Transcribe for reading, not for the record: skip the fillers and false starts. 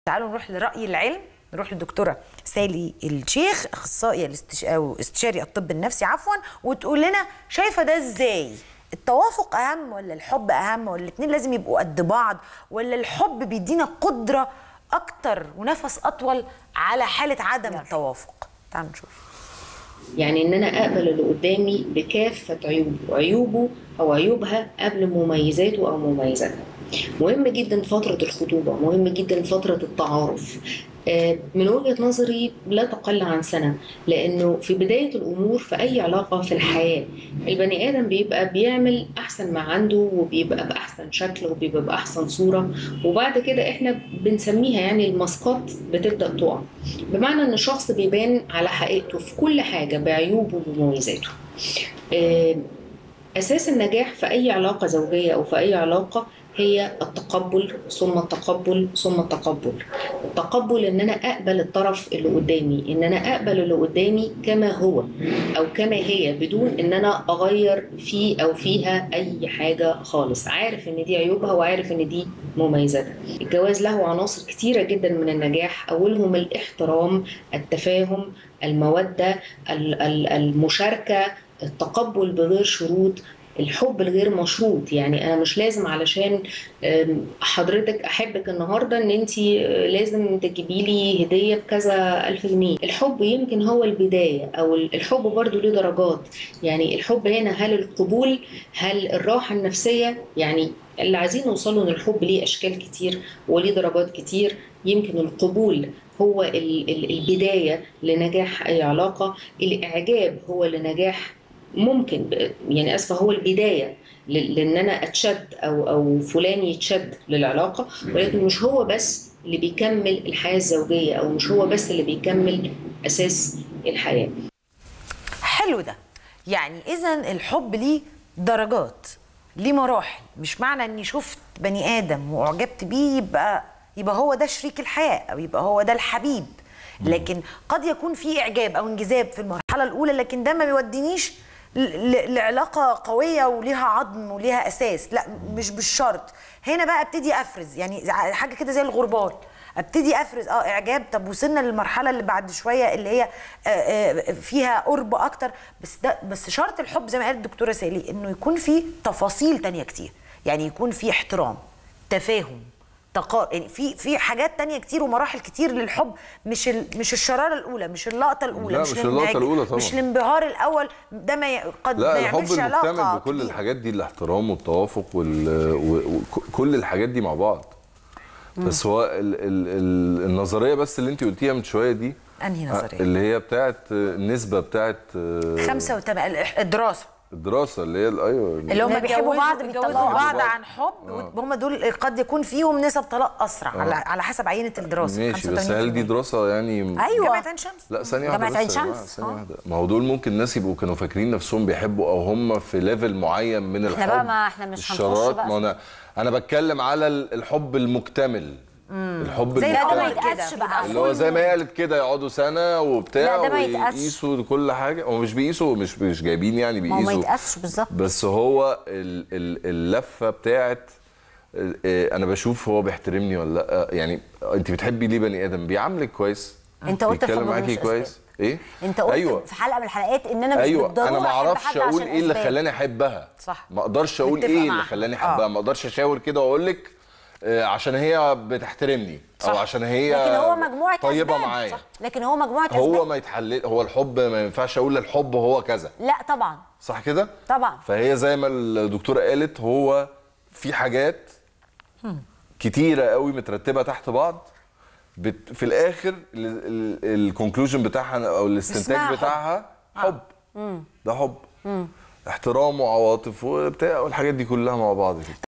تعالوا نروح لرأي العلم، نروح للدكتورة سالي الشيخ، اخصائيه او استشاري الطب النفسي عفوا، وتقول لنا شايفه ده ازاي؟ التوافق اهم ولا الحب اهم، ولا الاثنين لازم يبقوا قد بعض، ولا الحب بيدينا قدره اكتر ونفس اطول على حاله عدم التوافق؟ تعالوا نشوف. يعني ان انا اقبل اللي قدامي بكافه عيوبه او عيوبها قبل مميزاته او مميزاتها. مهم جدا فتره الخطوبه، مهم جدا فتره التعارف، من وجهه نظري لا تقل عن سنه، لانه في بدايه الامور في اي علاقه في الحياه البني ادم بيبقى بيعمل احسن ما عنده، وبيبقى باحسن شكل، وبيبقى باحسن صوره، وبعد كده احنا بنسميها يعني الماسكات بتبدا تقع، بمعنى ان الشخص بيبان على حقيقته في كل حاجه بعيوبه ومميزاته. اساس النجاح في اي علاقه زوجيه او في اي علاقه هي التقبل ثم التقبل ثم التقبل. التقبل ان انا اقبل الطرف اللي قدامي، ان انا اقبل اللي قدامي كما هو او كما هي، بدون ان انا اغير فيه او فيها اي حاجه خالص، عارف ان دي عيوبها وعارف ان دي مميزاتها. الجواز له عناصر كتيره جدا من النجاح، اولهم الاحترام، التفاهم، الموده، المشاركه، التقبل بغير شروط، الحب الغير مشروط. يعني انا مش لازم علشان حضرتك احبك النهارده ان انت لازم تجيبي لي هديه بكذا الف جنيه. الحب يمكن هو البدايه، او الحب برضو له درجات. يعني الحب هنا هل القبول، هل الراحه النفسيه، يعني اللي عايزين نوصله ان الحب ليه اشكال كتير وليه درجات كتير. يمكن القبول هو البدايه لنجاح اي علاقه، الاعجاب هو لنجاح ممكن، يعني اسفه، هو البدايه لان انا اتشد او فلان يتشد للعلاقه، ولكن مش هو بس اللي بيكمل الحياه الزوجيه، او مش هو بس اللي بيكمل اساس الحياه. حلو ده. يعني اذا الحب ليه درجات، ليه مراحل. مش معنى اني شفت بني ادم واعجبت بيه يبقى هو ده شريك الحياه او يبقى هو ده الحبيب. لكن قد يكون في اعجاب او انجذاب في المرحله الاولى، لكن ده ما بيودينيش لعلاقه قويه وليها عظم وليها اساس. لا، مش بالشرط. هنا بقى ابتدي افرز، يعني حاجه كده زي الغربال، ابتدي افرز اعجاب. طب وصلنا للمرحله اللي بعد شويه اللي هي فيها قرب اكتر، بس شرط الحب زي ما قالت الدكتوره سالي انه يكون في تفاصيل تانية كتير. يعني يكون في احترام، تفاهم، يعني في حاجات تانية كتير ومراحل كتير للحب. مش الشراره الاولى، مش اللقطه الاولى، لا، مش اللقطه الاولى طبعا، مش الانبهار الاول. ده قد ما يعملش علاقه. الحب المكتمل بكل الحاجات دي، الاحترام والتوافق وكل الحاجات دي مع بعض. بس هو النظريه بس اللي انت قلتيها من شويه دي، انهي نظريه؟ اللي هي بتاعت النسبه بتاعت 5 و8، الدراسه اللي هي ايوه، اللي هم بيحبوا بعض، بيتطلقوا بعض عن حب. هم دول قد يكون فيهم نسب طلاق اسرع على حسب عينه الدراسه. ماشي، بس هل دي دراسه يعني؟ ايوه، جامعه عين شمس. لا، ثانيه واحده، جامعه عين شمس. ثانيه واحده، ما هو دول ممكن ناس يبقوا كانوا فاكرين نفسهم بيحبوا، او هم في ليفل معين من الحب. احنا بقى ما احنا مش هنخش بقى. ما انا بتكلم على الحب المكتمل. الحب زي ده ما يتقاسش بقى، اللي هو زي ما هي قالت كده، يقعدوا سنه وبتاع ويقيسوا كل حاجه. هم مش بيقيسوا، مش جايبين يعني بيقيسوا، ما يتقاسش بالظبط. بس هو اللفه بتاعت انا بشوف هو بيحترمني ولا لا. يعني انت بتحبي ليه بني ادم بيعاملك كويس، انت قلت بيتكلم معاكي كويس. ايه، انت قلت أيوة. في حلقه من الحلقات ان انا مش بالضروره انا ما اعرفش اقول ايه اللي خلاني احبها. صح، ما اقدرش اقول ايه اللي خلاني احبها. ما اقدرش اشاور كده واقول لك عشان هي بتحترمني، او عشان هي لكن هو مجموعه طيبه معايا. لكن هو مجموعه اسباب. هو ما يتحلل، هو الحب ما ينفعش اقول الحب هو كذا. لا طبعا، صح كده طبعا. فهي زي ما الدكتوره قالت، هو في حاجات كتيره قوي مترتبه تحت بعض، في الاخر الكونكلوجن بتاعها او الاستنتاج بتاعها حب. ده حب، احترام وعواطف وبتاع والحاجات دي كلها مع بعض كده.